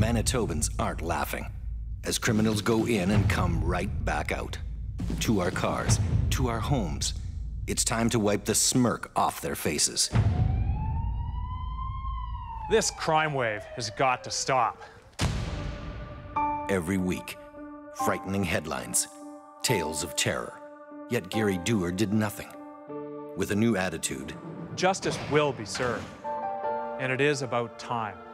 Manitobans aren't laughing, as criminals go in and come right back out. To our cars, to our homes. It's time to wipe the smirk off their faces. This crime wave has got to stop. Every week, frightening headlines, tales of terror. Yet Gary Doer did nothing. With a new attitude, Justice will be served, and it is about time.